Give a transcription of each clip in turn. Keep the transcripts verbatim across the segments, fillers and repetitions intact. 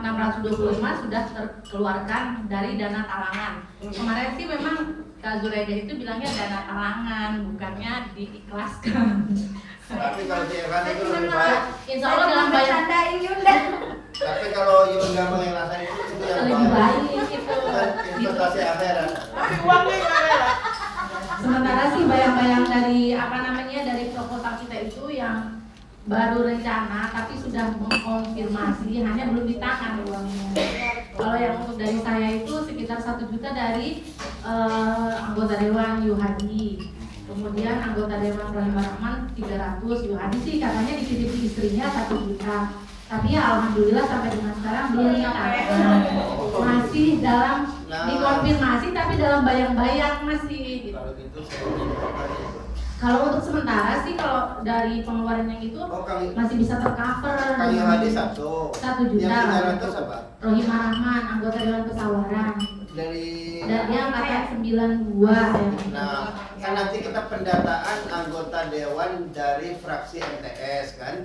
enam ratus dua puluh lima sudah terkeluarkan dari dana talangan. Kemarin sih memang Kak Zuraida itu bilangnya dana talangan, bukannya diikhlaskan. Tapi kalau di Evan itu lebih baik. Insya Allah dalam bayang. Tapi kalau Yunda mengikhlaskan itu itu yang Lebih baik itu. Investasi akhirat. Tapi uangnya nggak rela. Sementara sih bayang-bayang dari apa namanya dari proposal kita itu yang baru rencana tapi sudah mengkonfirmasi, hanya belum di tangan uangnya. Kalau yang untuk dari saya itu sekitar satu juta dari uh, anggota dewan Yuhadi, kemudian anggota dewan Rahimah Rahman tiga ratus. Yuhadi sih katanya dititip istrinya satu juta, tapi ya alhamdulillah sampai dengan sekarang belum ditangkap, masih dalam dikonfirmasi tapi dalam bayang-bayang masih. Kalau gitu saya minta. Kalau untuk sementara sih kalau dari pengeluaran yang itu Oh, kali, masih bisa tercover. kali Hadi satu. Satu juta. Yang tiga ratus apa? Rohimah Rahman, anggota Dewan Pesawaran. Dari. Dan dia angkatan sembilan puluh dua ya. Nah, kan nanti kita pendataan anggota dewan dari fraksi M T S kan?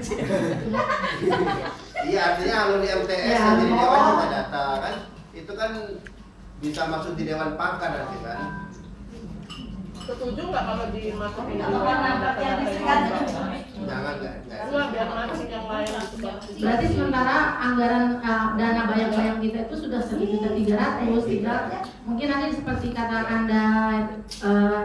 Iya, artinya alumni M T S Ya, jadi oh. dewan juga data kan? Itu kan bisa masuk di dewan pangkat nanti kan? Setuju nggak kalau dimasukin Kalau nambah yang disediakan. Jangan nggak? Enggak, biar masuk yang lain. Berarti sementara anggaran uh, dana bayang-bayang kita itu sudah satu juta tiga ratus. Tinggal mungkin nanti seperti kata Anda uh,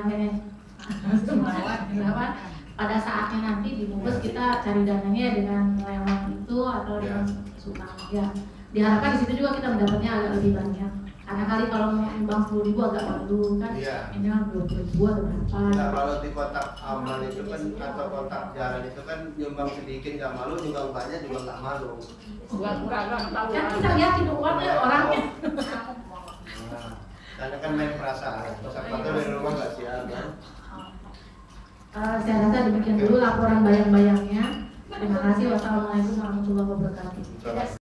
apa, pada saatnya nanti di Mubes kita cari dananya dengan lelang itu atau dengan sumbangan. Ya, diharapkan di situ juga kita mendapatnya agak lebih banyak. Karena kali kalau mau nyumbang sepuluh ribu agak malu kan, Iya. ini kan dua puluh ribu atau berapa? Nah, kalau di kotak amal itu kan atau kotak jalan itu kan nyumbang sedikit nggak malu, nyumbang banyak juga nggak malu. Enggak, enggak, enggak tahu. Kan kita lihat itu uangnya orangnya. Nah, karena kan main perasaan, siapa tahu dari rumah nggak siap kan? Uh, saya rasa demikian dulu laporan bayang-bayangnya. Terima kasih. Wassalamualaikum warahmatullahi wabarakatuh.